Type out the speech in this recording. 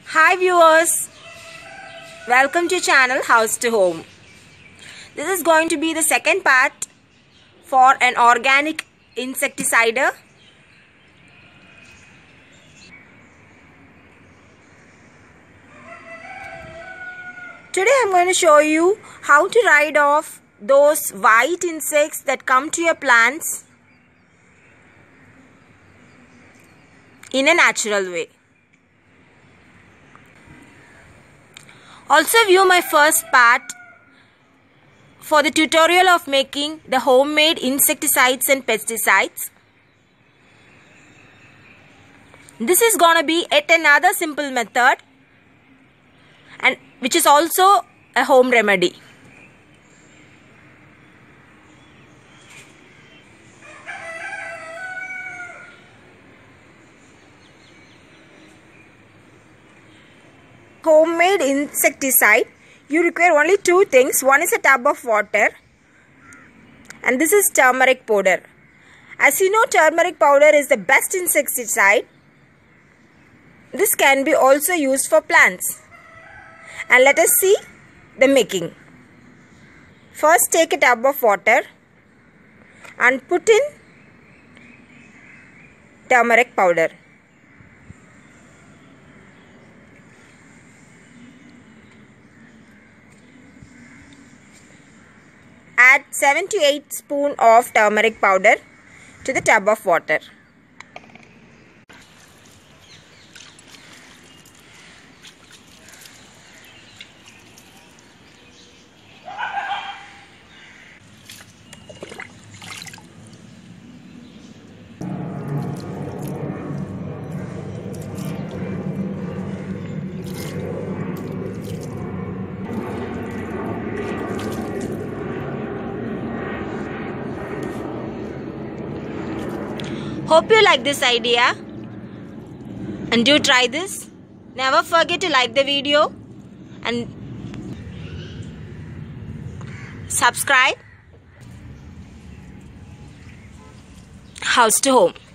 Hi viewers, welcome to channel House to Home. This is going to be the second part for an organic insecticide. Today I'm going to show you how to ride off those white insects that come to your plants in a natural way. Also view my first part for the tutorial of making the homemade insecticides and pesticides. This is gonna be yet another simple method and which is also a home remedy. Homemade insecticide, you require only two things. One is a tub of water and this is turmeric powder. As you know, turmeric powder is the best insecticide. This can be also used for plants. And let us see the making. First take a tub of water and put in turmeric powder. Add 7 to 8 spoons of turmeric powder to the tub of water. Hope you like this idea and do try this. Never forget to like the video and subscribe. House to Home.